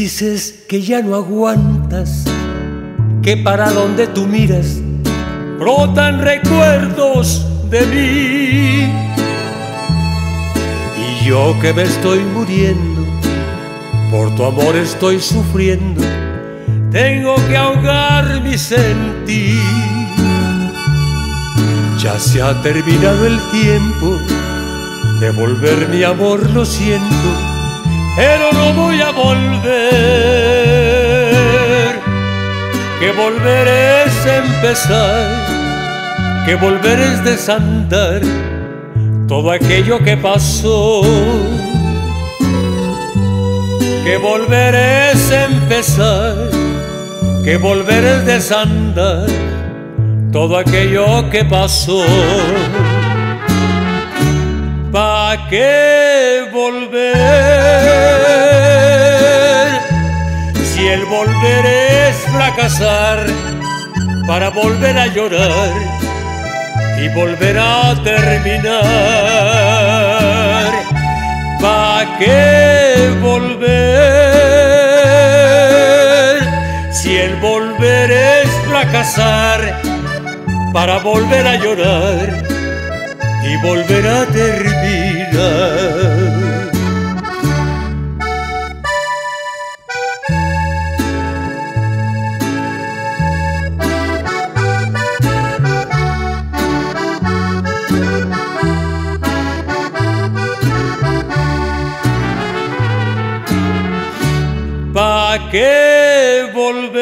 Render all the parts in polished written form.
Dices que ya no aguantas, que para donde tú miras brotan recuerdos de mí. Y yo que me estoy muriendo, por tu amor estoy sufriendo, tengo que ahogar mi sentir. Ya se ha terminado el tiempo de volver mi amor, lo siento, pero no voy a volver. Que volver es empezar, que volver es desandar todo aquello que pasó. Que volver es empezar, que volver es desandar todo aquello que pasó. ¿Pa' qué volver? Si el volver es fracasar para volver a llorar y volver a terminar. ¿Pa' qué volver? Si el volver es fracasar para volver a llorar y volver a terminar. ¿Pa' qué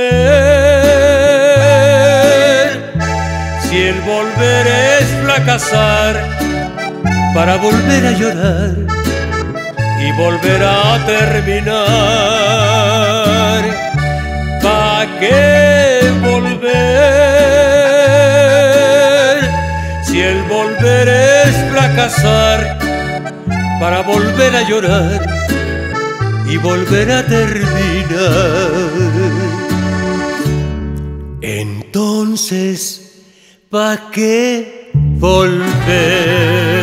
volver? Si el volver es fracasar para volver a llorar y volver a terminar. ¿Pa' qué volver? Si el volver es fracasar para volver a llorar y volver a terminar. Entonces, ¿pa' qué volver?